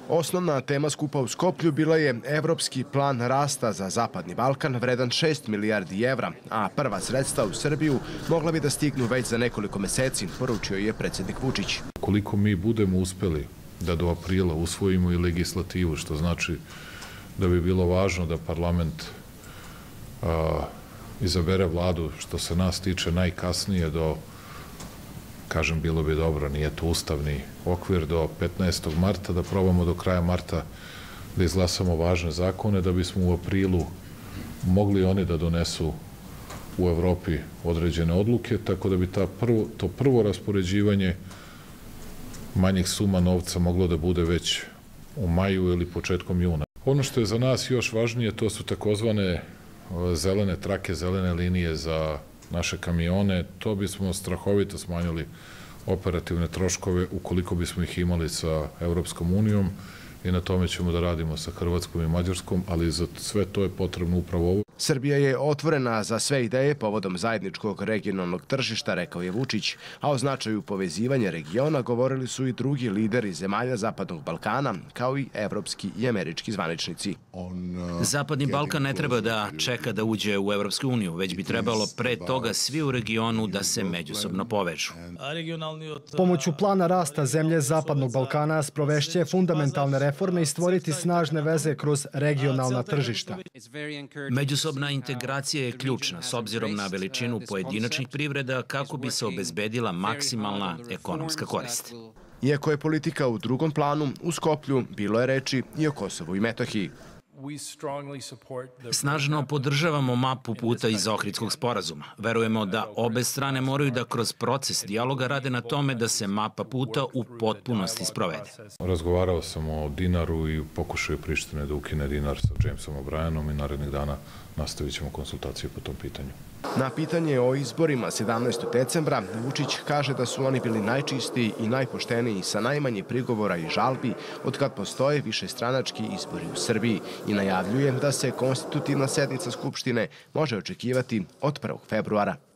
Osnovna tema skupa u Skoplju bila je evropski plan rasta za Zapadni Balkan vredan 6 milijardi evra, a prva sredstva u Srbiju mogla bi da stignu već za nekoliko meseci, poručio je predsjednik Vučić. Koliko mi budemo uspeli da do aprila usvojimo i legislativu, što znači da bi bilo važno da parlament izabere vladu, što se nas tiče najkasnije do, kažem, bilo bi dobro, nije to ustavni okvir, do 15. marta, da probamo do kraja marta da izglasamo važne zakone, da bismo u aprilu mogli oni da donesu u Evropi određene odluke, tako da bi to prvo raspoređivanje manjih suma novca moglo da bude već u maju ili početkom juna. Ono što je za nas još važnije, to su takozvane zelene trake, zelene linije za naše kamione. To bismo strahovito smanjili operativne troškove ukoliko bismo ih imali sa Evropskom unijom i na tome ćemo da radimo sa Hrvatskom i Mađarskom, ali za sve to je potrebno upravo ovo. Srbija je otvorena za sve ideje povodom zajedničkog regionalnog tržišta, rekao je Vučić, a o značaju povezivanja regiona govorili su i drugi lideri zemalja Zapadnog Balkana, kao i evropski i američki zvaničnici. Zapadni Balkan ne treba da čeka da uđe u Evropsku uniju, već bi trebalo pre toga svi u regionu da se međusobno povežu. Pomoću plana rasta zemlje Zapadnog Balkana sprovešće fundamentalne reforme i stvoriti snažne veze kroz regionalna tržišta. Međusobna integracija je ključna s obzirom na veličinu pojedinačnih privreda kako bi se obezbedila maksimalna ekonomska korist. Iako je politika u drugom planu, u Skoplju bilo je reči i o Kosovu i Metohiji. Snažno podržavamo mapu puta iz Ohridskog sporazuma. Verujemo da obe strane moraju da kroz proces dijaloga rade na tome da se mapa puta u potpunosti sprovede. Razgovarao sam o dinaru i pokušaju Prištine da ukine dinar sa Jamesom O'Brienom i narednih dana nastavit ćemo konsultacije po tom pitanju. Na pitanje o izborima 17. decembra, Vučić kaže da su oni bili najčistiji i najpošteniji sa najmanje prigovora i žalbi od kad postoje višestranački izbori u Srbiji i najavljuje da se konstitutivna sednica Skupštine može očekivati od 1. februara.